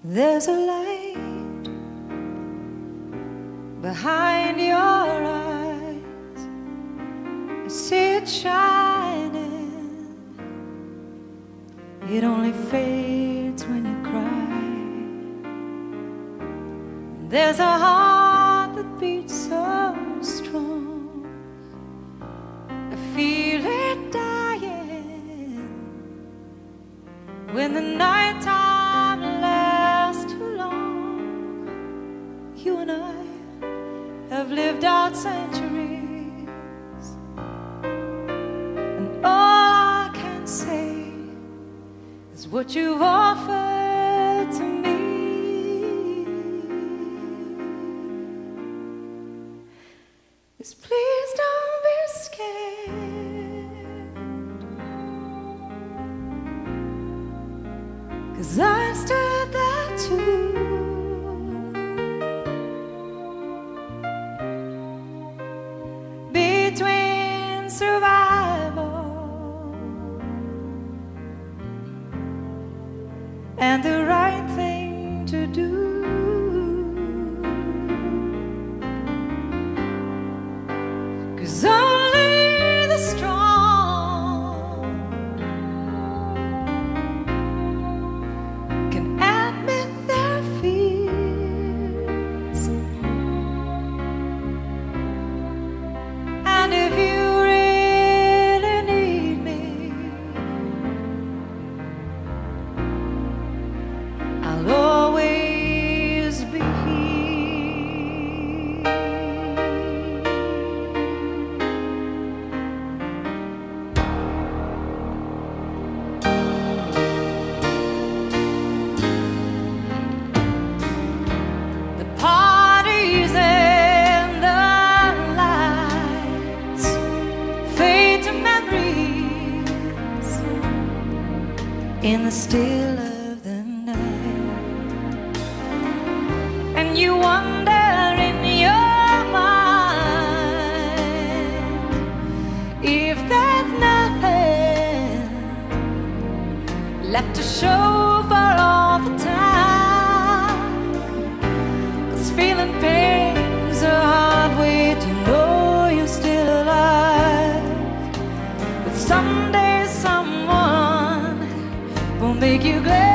There's a light behind your eyes. I see it shining. It only fades when you cry. There's a heart that beats so strong. I feel it dying when the nighttime lasts too long. You and I have lived out centuries, and all I can say is what you've offered to me is please don't be scared, 'cause I've stood there too. Between survival and the right thing to do, 'cause only the strong can admit their fears. And if you really need me, I'll always be here. The parties and the lights fade to memories in the still of the night, and you wonder in your mind if there's nothing left to show for all the time. 'Cause feeling pain's a hard way to know you're still alive. But someday someone will make you glad.